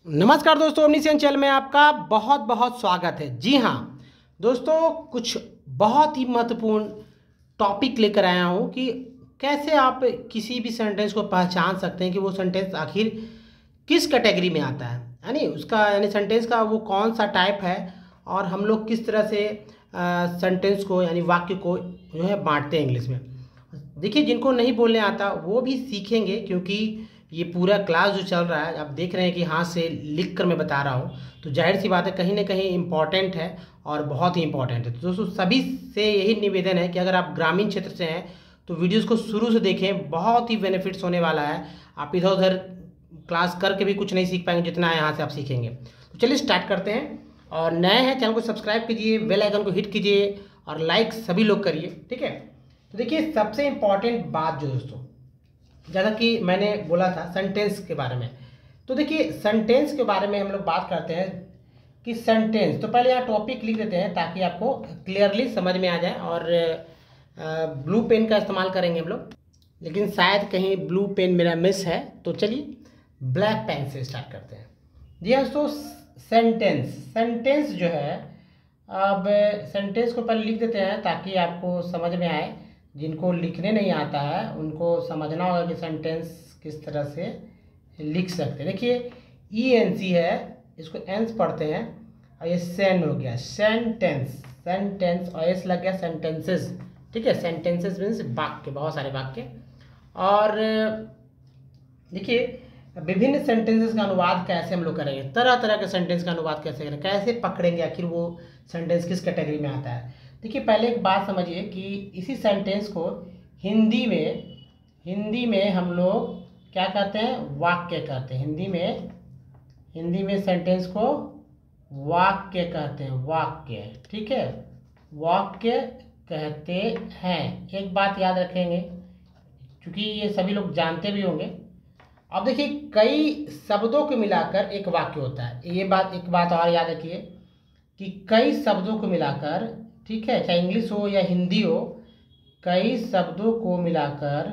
नमस्कार दोस्तों, ओमनीशियन चैनल में आपका बहुत बहुत स्वागत है। जी हाँ दोस्तों, कुछ बहुत ही महत्वपूर्ण टॉपिक लेकर आया हूँ कि कैसे आप किसी भी सेंटेंस को पहचान सकते हैं कि वो सेंटेंस आखिर किस कैटेगरी में आता है, यानी उसका यानी सेंटेंस का वो कौन सा टाइप है और हम लोग किस तरह से सेंटेंस को यानी वाक्य को जो है बांटते हैं इंग्लिश में। देखिए, जिनको नहीं बोलने आता वो भी सीखेंगे, क्योंकि ये पूरा क्लास जो चल रहा है आप देख रहे हैं कि हाथ से लिख कर मैं बता रहा हूँ, तो जाहिर सी बात है कहीं ना कहीं इम्पॉर्टेंट है और बहुत ही इम्पॉर्टेंट है। तो दोस्तों सभी से यही निवेदन है कि अगर आप ग्रामीण क्षेत्र से हैं तो वीडियोस को शुरू से देखें, बहुत ही बेनिफिट्स होने वाला है। आप इधर उधर क्लास करके भी कुछ नहीं सीख पाएंगे, जितना है यहाँ से आप सीखेंगे। तो चलिए स्टार्ट करते हैं। और नए हैं चैनल को सब्सक्राइब कीजिए, बेल आइकन को हिट कीजिए और लाइक सभी लोग करिए, ठीक है। तो देखिए, सबसे इम्पॉर्टेंट बात जो दोस्तों, जैसा कि मैंने बोला था सेंटेंस के बारे में, तो देखिए सेंटेंस के बारे में हम लोग बात करते हैं कि सेंटेंस, तो पहले यहाँ टॉपिक लिख देते हैं ताकि आपको क्लियरली समझ में आ जाए। और ब्लू पेन का इस्तेमाल करेंगे हम लोग, लेकिन शायद कहीं ब्लू पेन मेरा मिस है, तो चलिए ब्लैक पेन से स्टार्ट करते हैं। जी हाँ दोस्तों, सेंटेंस जो है, अब सेंटेंस को पहले लिख देते हैं ताकि आपको समझ में आए। जिनको लिखने नहीं आता है उनको समझना होगा कि सेंटेंस किस तरह से लिख सकते हैं। देखिए, ENC है, इसको एंस पढ़ते हैं, और ये सेन हो गया सेंटेंस, और एस लग गया सेंटेंसेस, ठीक है। सेंटेंसेस मीन्स वाक्य, बहुत सारे वाक्य। और देखिए, विभिन्न सेंटेंसेस का अनुवाद कैसे हम लोग करेंगे, तरह तरह के सेंटेंस का अनुवाद कैसे करें, कैसे पकड़ेंगे आखिर वो सेंटेंस किस कैटेगरी में आता है। देखिए, पहले एक बात समझिए कि इसी सेंटेंस को हिंदी में हम लोग क्या कहते हैं, वाक्य कहते हैं। हिंदी में सेंटेंस को वाक्य कहते हैं, वाक्य, ठीक है, वाक्य कहते हैं। एक बात याद रखेंगे, क्योंकि ये सभी लोग जानते भी होंगे। अब देखिए, कई शब्दों को मिलाकर एक वाक्य होता है। ये बात, एक बात और याद रखिए कि कई शब्दों को मिलाकर, ठीक है, चाहे इंग्लिश हो या हिंदी हो, कई शब्दों को मिलाकर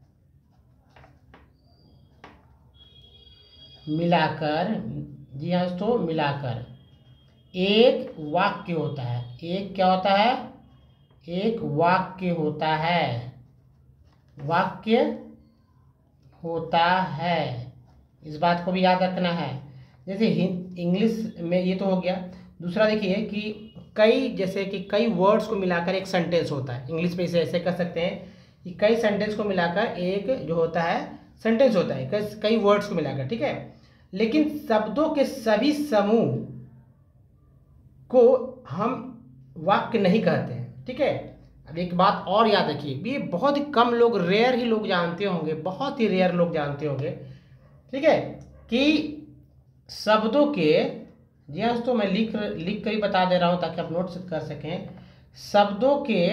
जी हाँ दोस्तों, मिलाकर एक वाक्य होता है। एक क्या होता है, एक वाक्य होता है, वाक्य होता है। इस बात को भी याद रखना है। जैसे इंग्लिश में ये तो हो गया। दूसरा देखिए कि कई वर्ड्स को मिलाकर एक सेंटेंस होता है। इंग्लिश में इसे ऐसे कह सकते हैं कि कई सेंटेंस को मिलाकर एक जो होता है सेंटेंस होता है, कई वर्ड्स को मिलाकर, ठीक है। लेकिन शब्दों के सभी समूह को हम वाक्य नहीं कहते हैं, ठीक है। अब एक बात और याद रखिए, ये बहुत ही कम लोग, रेयर ही लोग जानते होंगे, बहुत ही रेयर लोग जानते होंगे, ठीक है, कि शब्दों के, जी हाँ दोस्तों, मैं लिख कर ही बता दे रहा हूँ ताकि आप नोट कर सकें। शब्दों के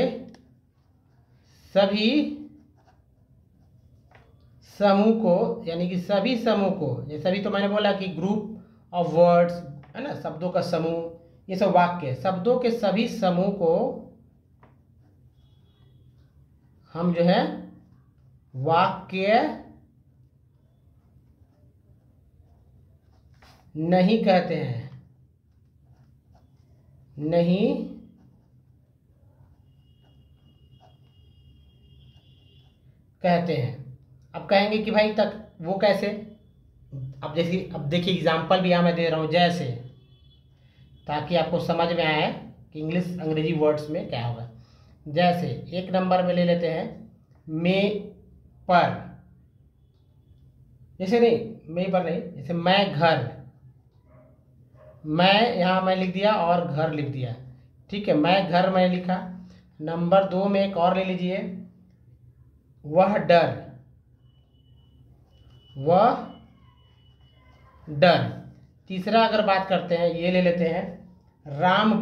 सभी समूह को, यानी कि सभी समूह को, जैसे अभी तो मैंने बोला कि ग्रुप ऑफ वर्ड्स है ना, शब्दों का समूह, ये सब वाक्य, शब्दों के सभी समूह को हम जो है वाक्य नहीं कहते हैं, नहीं कहते हैं। अब कहेंगे कि भाई तक वो कैसे, अब देखिए एग्जांपल भी यहाँ मैं दे रहा हूँ, जैसे, ताकि आपको समझ में आए कि इंग्लिश अंग्रेजी वर्ड्स में क्या होगा। जैसे एक नंबर में ले लेते हैं में पर, जैसे नहीं में पर नहीं, जैसे मैं घर, मैं यहाँ मैं लिख दिया और घर लिख दिया, ठीक है, मैं घर मैं लिखा। नंबर 2 में एक और ले लीजिए, वह डर, वह डर। तीसरा अगर बात करते हैं, ये ले लेते हैं राम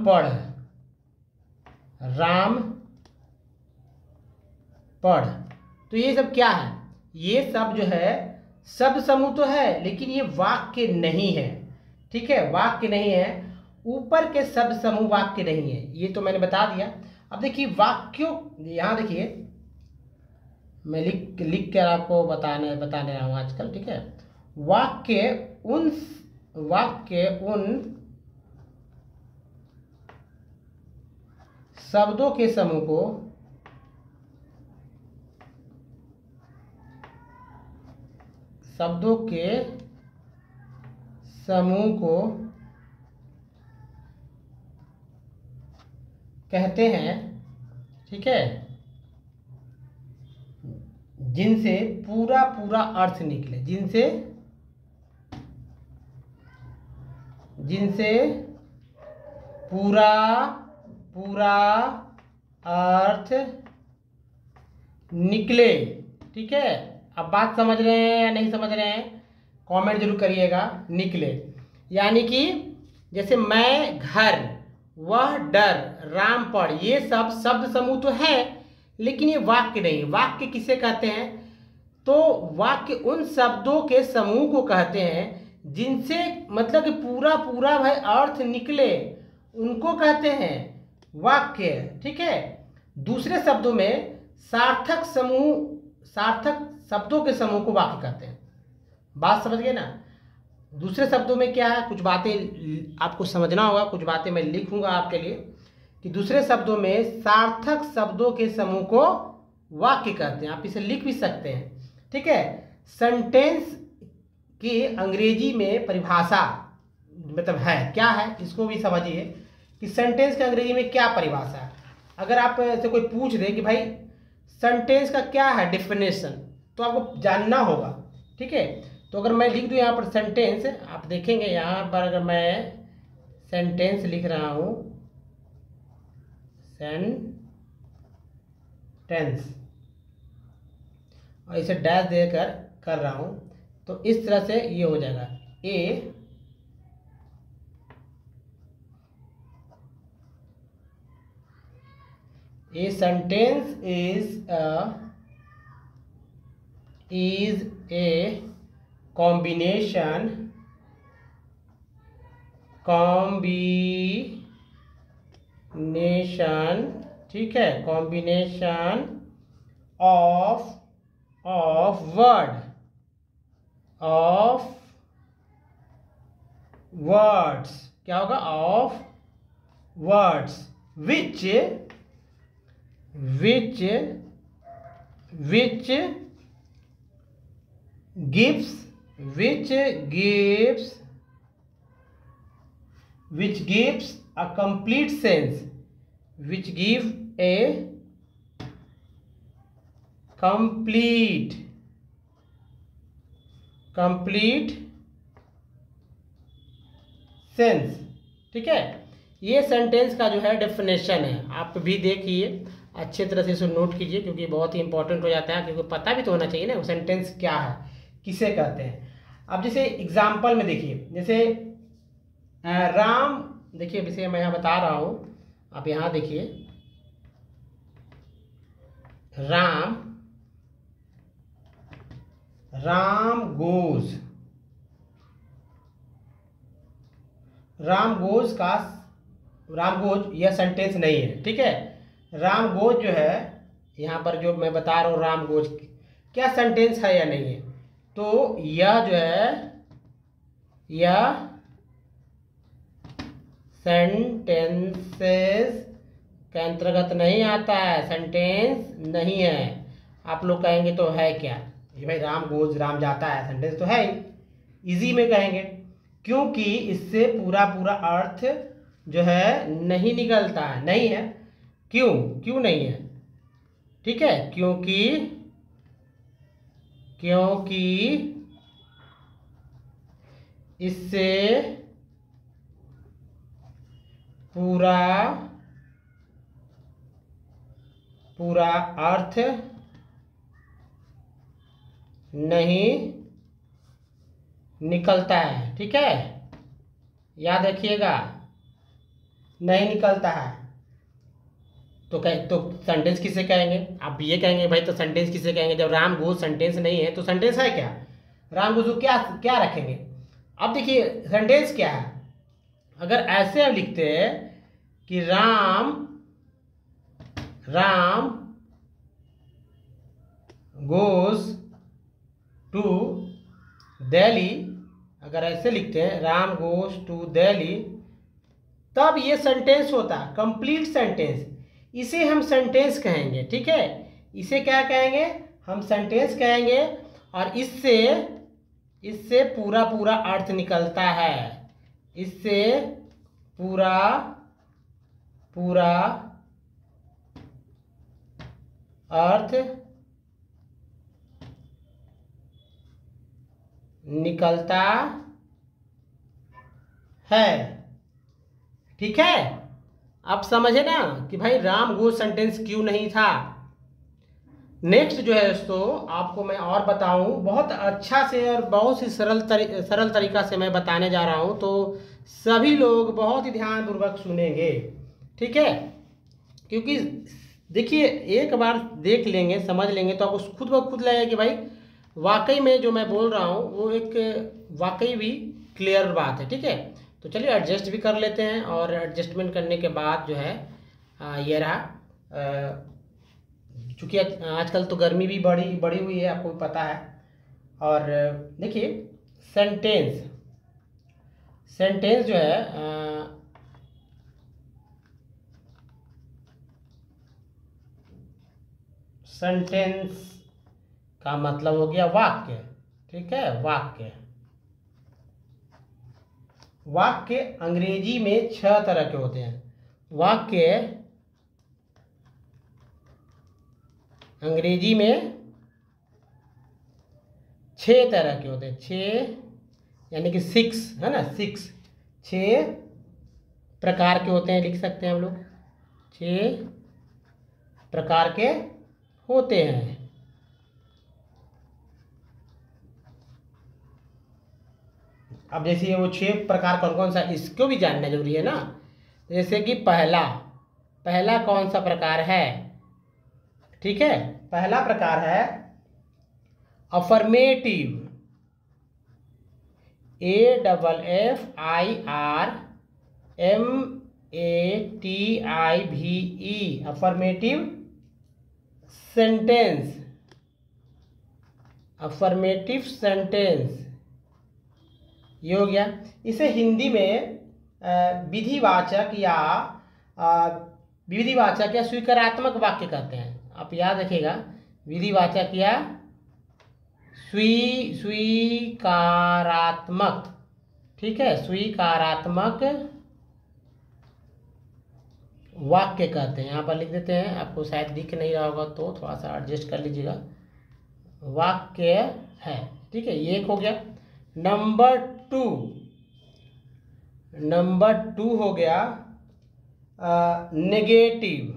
पढ़। तो ये सब क्या है, ये सब जो है शब्द समूह तो है, लेकिन ये वाक्य नहीं है, ठीक है, वाक्य नहीं है। ऊपर के शब्द समूह वाक्य नहीं है, ये तो मैंने बता दिया। अब देखिए वाक्यों, यहाँ देखिए मैं लिख कर आपको बताने रहा हूँ आजकल, ठीक है। वाक्य उन वाक्य उन शब्दों के समूह को कहते हैं, ठीक है, जिनसे पूरा पूरा अर्थ निकले, जिनसे पूरा पूरा अर्थ निकले। ठीक है, अब बात समझ रहे हैं या नहीं समझ रहे हैं, कमेंट जरूर करिएगा। निकले यानी कि जैसे मैं घर, वह डर, राम पढ़, ये सब शब्द समूह तो है, लेकिन ये वाक्य नहीं। वाक्य किसे कहते हैं? तो वाक्य उन शब्दों के समूह को कहते हैं जिनसे मतलब कि पूरा पूरा भाई अर्थ निकले, उनको कहते हैं वाक्य। ठीक है, दूसरे शब्दों में सार्थक शब्दों के समूह को वाक्य कहते हैं। बात समझ गए ना? दूसरे शब्दों में क्या है, कुछ बातें आपको समझना होगा, कुछ बातें मैं लिखूंगा आपके लिए कि दूसरे शब्दों में सार्थक शब्दों के समूह को वाक्य कहते हैं। आप इसे लिख भी सकते हैं। ठीक है, सेंटेंस की अंग्रेजी में परिभाषा मतलब है क्या है, इसको भी समझिए कि सेंटेंस की अंग्रेजी में क्या परिभाषा है। अगर आप से कोई पूछ दे कि भाई सेंटेंस का क्या है डेफिनेशन, तो आपको जानना होगा। ठीक है, तो अगर मैं लिख दूं यहाँ पर सेंटेंस, आप देखेंगे यहाँ पर अगर मैं सेंटेंस लिख रहा हूँ, सेंटेंस, और इसे डैश देकर कर रहा हूँ, तो इस तरह से ये हो जाएगा। A sentence is a combination ठीक है, combination of words, क्या होगा? of words which gives a complete sense, which give a complete sense. ठीक है, ये सेंटेंस का जो है डेफिनेशन है। आप भी देखिए, अच्छे तरह से इसे नोट कीजिए, क्योंकि बहुत ही इंपॉर्टेंट हो जाता है, क्योंकि पता भी तो होना चाहिए ना वो सेंटेंस क्या है, किसे कहते हैं। अब जैसे एग्जाम्पल में देखिए, जैसे राम, देखिए जैसे मैं यहाँ बता रहा हूँ, आप यहाँ देखिए, राम गोज यह सेंटेंस नहीं है। ठीक है, राम गोज जो है यहाँ पर जो मैं बता रहा हूँ, राम गोज क्या सेंटेंस है या नहीं है, तो यह जो है यह सेंटेंसेस के अंतर्गत नहीं आता है, सेंटेंस नहीं है। आप लोग कहेंगे तो है क्या, ये भाई राम गोज, राम जाता है, सेंटेंस तो है ही, इजी में कहेंगे, क्योंकि इससे पूरा पूरा अर्थ जो है नहीं निकलता है, नहीं है। क्यों नहीं है? ठीक है, क्योंकि इससे पूरा अर्थ नहीं निकलता है। ठीक है, याद रखिएगा, नहीं निकलता है। तो सेंटेंस किसे कहेंगे? आप ये कहेंगे भाई तो सेंटेंस किसे कहेंगे, जब राम गोज सेंटेंस नहीं है तो सेंटेंस है क्या? राम गोज को क्या रखेंगे? अब देखिए सेंटेंस क्या है, अगर ऐसे हम लिखते हैं कि राम गोज टू दिल्ली, अगर ऐसे लिखते हैं राम गोज टू दिल्ली, तब ये सेंटेंस होता है, कंप्लीट सेंटेंस। इसे हम सेंटेंस कहेंगे, ठीक है। इसे क्या कहेंगे? हम सेंटेंस कहेंगे। और इससे इससे पूरा पूरा अर्थ निकलता है, इससे पूरा पूरा अर्थ निकलता है, ठीक है। आप समझे ना कि भाई राम गो सेंटेंस क्यों नहीं था। नेक्स्ट जो है दोस्तों, आपको मैं और बताऊं, बहुत अच्छा से और बहुत ही सरल तरीका से मैं बताने जा रहा हूं, तो सभी लोग बहुत ही ध्यानपूर्वक सुनेंगे, ठीक है। क्योंकि देखिए, एक बार देख लेंगे, समझ लेंगे, तो आपको खुद ब खुद लगेगा कि भाई वाकई में जो मैं बोल रहा हूँ वो एक वाकई भी क्लियर बात है, ठीक है। तो चलिए एडजस्ट भी कर लेते हैं, और एडजस्टमेंट करने के बाद जो है ये रहा। चूँकि आजकल तो गर्मी भी बड़ी हुई है, आपको भी पता है। और देखिए सेंटेंस जो है सेंटेंस का मतलब हो गया वाक्य, ठीक है। वाक्य अंग्रेजी में 6 तरह के होते हैं। वाक्य अंग्रेजी में 6 तरह के होते हैं, 6 यानी कि 6 है ना, 6 प्रकार के होते हैं, लिख सकते हैं हम लोग, 6 प्रकार के होते हैं। अब जैसे वो 6 प्रकार कौन कौन सा, इसको भी जानना जरूरी है ना। जैसे कि पहला कौन सा प्रकार है, ठीक है। पहला प्रकार है अफर्मेटिव, AFFIRMATIVE, अफर्मेटिव सेंटेंस, ये हो गया। इसे हिंदी में विधिवाचक या स्वीकारात्मक वाक्य कहते हैं। आप याद रखिएगा, विधिवाचक या स्वीकारात्मक, ठीक है, स्वीकारात्मक वाक्य कहते हैं। यहाँ पर लिख देते हैं, आपको शायद दिख नहीं रहा होगा तो थोड़ा सा एडजस्ट कर लीजिएगा। वाक्य है, ठीक है, ये एक हो गया। नंबर टू हो गया नेगेटिव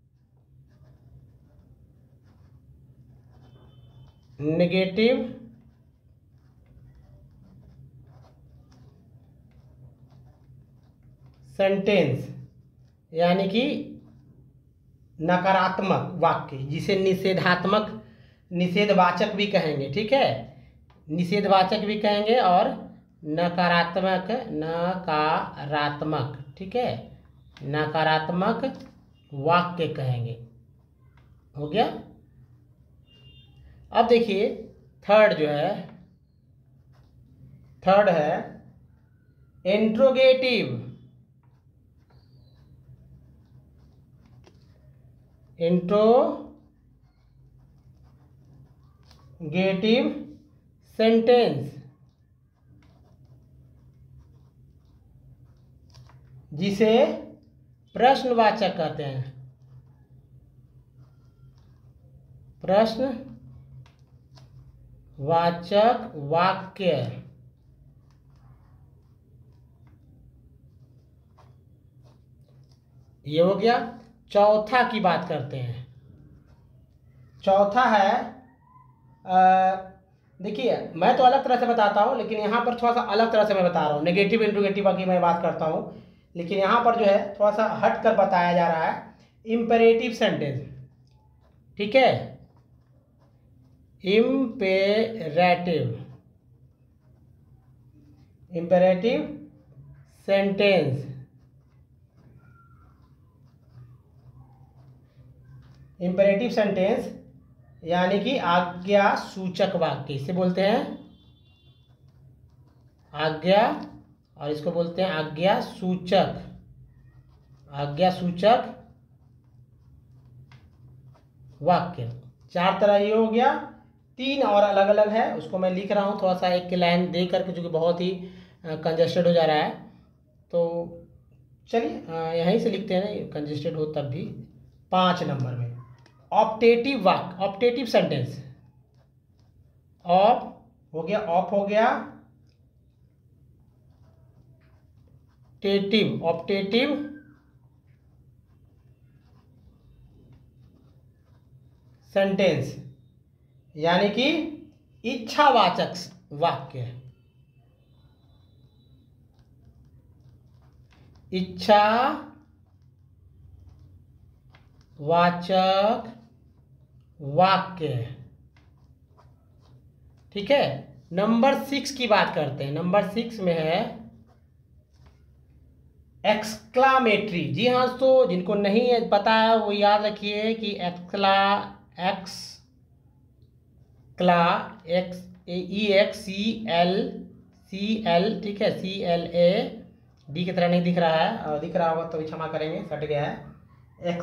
सेंटेंस, यानी कि नकारात्मक वाक्य, जिसे निषेधवाचक भी कहेंगे, ठीक है। निषेधवाचक भी कहेंगे और नकारात्मक, ठीक है, नकारात्मक वाक्य कहेंगे, हो गया। अब देखिए थर्ड है इंट्रोगेटिव सेंटेंस, जिसे प्रश्नवाचक कहते हैं। प्रश्नवाचक वाक्य, ये हो गया। चौथा की बात करते हैं। चौथा है, देखिए मैं तो अलग तरह से बताता हूँ, लेकिन यहाँ पर थोड़ा सा अलग तरह से मैं बता रहा हूँ। नेगेटिव इंट्रोगेटिव की मैं बात करता हूँ, लेकिन यहाँ पर जो है थोड़ा सा हट कर बताया जा रहा है। इम्पेरेटिव सेंटेंस, ठीक है, इम्पेरेटिव सेंटेंस, इम्पेरेटिव सेंटेंस यानी कि आज्ञा सूचक वाक्य, इसे बोलते हैं आज्ञा, और इसको बोलते हैं आज्ञा सूचक, आज्ञा सूचक वाक्य। 4 तरह ये हो गया, 3 और अलग अलग है, उसको मैं लिख रहा हूँ थोड़ा सा एक लाइन दे करके, जो कि बहुत ही कंजस्टेड हो जा रहा है। तो चलिए यहीं से लिखते हैं ना, कंजस्टेड हो तब भी। 5 नंबर में ऑप्टेटिव वाक्य, ऑप्टेटिव सेंटेंस। ऑफ हो गया, ऑफ हो गया, टेटिव, ऑप्टेटिव सेंटेंस, यानी कि इच्छावाचक वाक्य, इच्छावाचक वाक्य। ठीक है। नंबर 6 की बात करते हैं। नंबर 6 में है एक्सक्लामेटरी। जी हाँ दोस्तों, जिनको नहीं पता है वो याद रखिए कि EXCL, ठीक है, CLA, डी की तरह नहीं दिख रहा है, और दिख रहा होगा तो भी क्षमा करेंगे, सट गया है।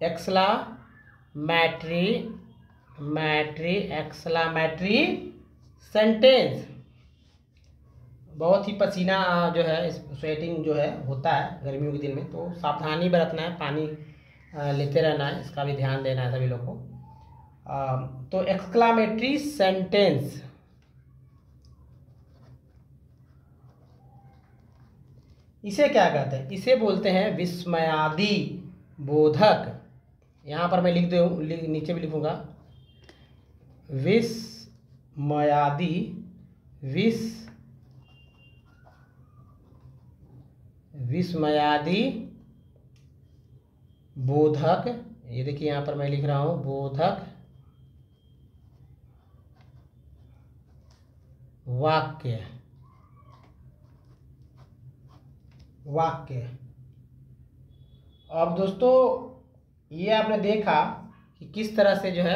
Exclamatory sentence. बहुत ही पसीना जो है, स्वेटिंग जो है होता है गर्मियों के दिन में, तो सावधानी बरतना है, पानी लेते रहना है, इसका भी ध्यान देना है सभी लोग को। तो एक्सक्लामेटरी सेंटेंस, इसे क्या कहते हैं? इसे बोलते हैं विस्मयादि बोधक। यहाँ पर मैं लिख दूँ, नीचे भी लिखूंगा विस्मयादि, विस्मयादि बोधक। ये देखिए यहाँ पर मैं लिख रहा हूँ बोधक वाक्य। अब दोस्तों ये आपने देखा कि किस तरह से जो है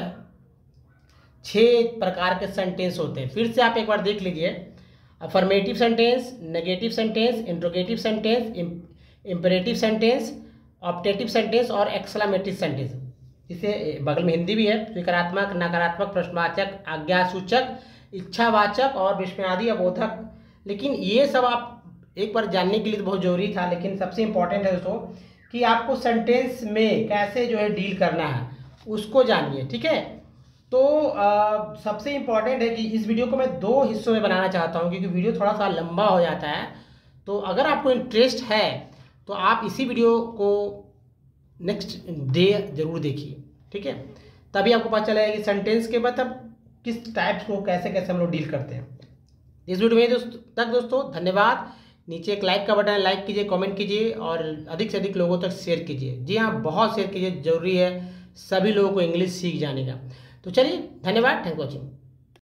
6 प्रकार के सेंटेंस होते हैं। फिर से आप एक बार देख लीजिए। Affirmative sentence, negative sentence, interrogative sentence, imperative sentence, optative sentence और एक्सक्लामेटरी सेंटेंस। इसे बगल में हिंदी भी है, स्वीकारात्मक, नकारात्मक, प्रश्नवाचक, आज्ञासूचक, इच्छावाचक और विस्मयादि अबोधक। लेकिन ये सब आप एक बार जानने के लिए तो बहुत जरूरी था, लेकिन सबसे इम्पोर्टेंट है दोस्तों कि आपको सेंटेंस में कैसे जो है डील करना है उसको जानिए। ठीक है। तो सबसे इम्पॉर्टेंट है कि इस वीडियो को मैं 2 हिस्सों में बनाना चाहता हूं, क्योंकि वीडियो थोड़ा सा लंबा हो जाता है। तो अगर आपको इंटरेस्ट है तो आप इसी वीडियो को नेक्स्ट डे जरूर देखिए। ठीक है, तभी आपको पता चलेगा कि सेंटेंस के मतलब किस टाइप्स को कैसे कैसे हम लोग डील करते हैं। इस वीडियो में दोस्तों धन्यवाद। नीचे एक लाइक का बटन है, लाइक कीजिए, कमेंट कीजिए और अधिक से अधिक लोगों तक शेयर कीजिए। जी हाँ, बहुत शेयर कीजिए, जरूरी है सभी लोगों को इंग्लिश सीख जाने का। तो चलिए, धन्यवाद, थैंक यू वॉचिंग।